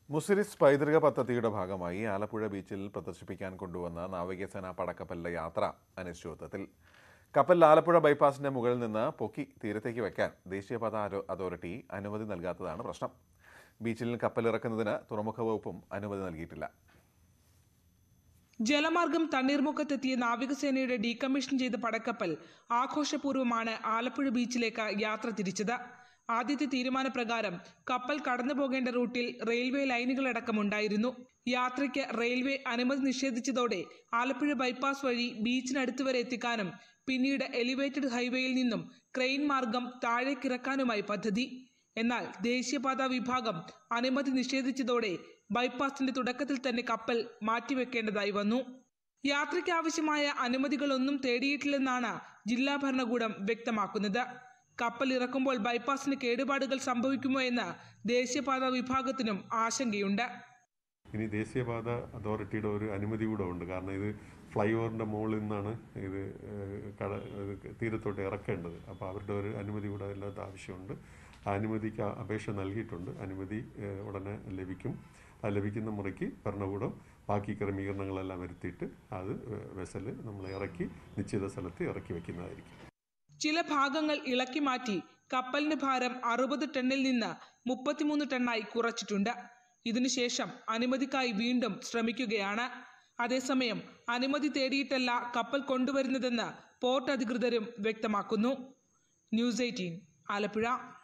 മുസിരിസ് പൈതൃക പദ്ധതിയുടെ ഭാഗമായി ആലപ്പുഴ ബീച്ചിൽ പ്രദർശിപ്പിക്കാൻ കൊണ്ടുവന്ന നാവികസേന പടക്കപ്പലിന്റെ യാത്ര അനിശ്ചിതത്വത്തിൽ. കപ്പൽ ആലപ്പുഴ ബൈപ്പാസിന്റെ മുകളിൽ നിന്ന് പൊക്കി തീരത്തേക്ക് വെക്കാൻ ദേശീയപാത അതോറിറ്റി അനുമതി നൽകാത്തതാണ് പ്രശ്നം. ബീച്ചിൽ കപ്പൽ ഇറക്കുന്നതിന് തുറമുഖ വകുപ്പും അനുമതി നൽകിയിട്ടില്ല. ജലമാർഗം തണ്ണീർമുക്കത്തെത്തിയ നാവികസേനയുടെ ഡീകമ്മീഷൻ ചെയ്ത പടക്കപ്പൽ ആഘോഷപൂർവ്വമാണ് ആലപ്പുഴ ബീച്ചിലേക്ക് യാത്ര തിരിച്ചത്. ആദ്യത്തെ തീരുമാനപ്രകാരം കപ്പൽ കടന്നു പോകേണ്ട റൂട്ടിൽ റെയിൽവേ ലൈനുകളടക്കമുണ്ടായിരുന്നു. യാത്രയ്ക്ക് റെയിൽവേ അനുമതി നിഷേധിച്ചതോടെ ആലപ്പുഴ ബൈപ്പാസ് വഴി ബീച്ചിനടുത്ത് വരെ എത്തിക്കാനും പിന്നീട് എലിവേറ്റഡ് ഹൈവേയിൽ നിന്നും ക്രെയിൻ മാർഗം താഴേക്കിറക്കാനുമായി പദ്ധതി. എന്നാൽ ദേശീയപാത വിഭാഗം അനുമതി നിഷേധിച്ചതോടെ ബൈപ്പാസിന്റെ തുടക്കത്തിൽ തന്നെ കപ്പൽ മാറ്റിവെക്കേണ്ടതായി വന്നു. യാത്രയ്ക്ക് ആവശ്യമായ അനുമതികളൊന്നും തേടിയിട്ടില്ലെന്നാണ് ജില്ലാ ഭരണകൂടം വ്യക്തമാക്കുന്നത്. കപ്പൽ ഇറക്കുമ്പോൾ ബൈപ്പാസിന് കേടുപാടുകൾ സംഭവിക്കുമോ എന്ന് ദേശീയപാത വിഭാഗത്തിനും ആശങ്കയുണ്ട്. ഇനി ദേശീയപാത അതോറിറ്റിയുടെ ഒരു അനുമതി കൂടെ ഉണ്ട്. കാരണം ഇത് ഫ്ലൈ ഓവറിൻ്റെ മുകളിൽ നിന്നാണ് ഇത് തീരത്തോട്ട് ഇറക്കേണ്ടത്. അപ്പോൾ അവരുടെ ഒരു അനുമതി കൂടെ അതിനകത്ത് ആവശ്യമുണ്ട്. ആ അനുമതിക്ക് അപേക്ഷ നൽകിയിട്ടുണ്ട്. അനുമതി ഉടനെ ലഭിക്കും. അത് ലഭിക്കുന്ന മുറയ്ക്ക് ഭരണകൂടം ബാക്കി ക്രമീകരണങ്ങളെല്ലാം വരുത്തിയിട്ട് അത് വെസല് നമ്മൾ ഇറക്കി നിശ്ചിത സ്ഥലത്ത് ഇറക്കി വയ്ക്കുന്നതായിരിക്കും. ചില ഭാഗങ്ങൾ ഇളക്കി മാറ്റി കപ്പലിന്റെ ഭാരം 60 ടണ്ണിൽ നിന്ന് 33 ടണ്ണായി കുറച്ചിട്ടുണ്ട്. ഇതിനുശേഷം അനുമതിക്കായി വീണ്ടും ശ്രമിക്കുകയാണ്. അതേസമയം അനുമതി തേടിയിട്ടല്ല കപ്പൽ കൊണ്ടുവരുന്നതെന്ന് പോർട്ട് അധികൃതരും വ്യക്തമാക്കുന്നു. ന്യൂസ് 18 ആലപ്പുഴ.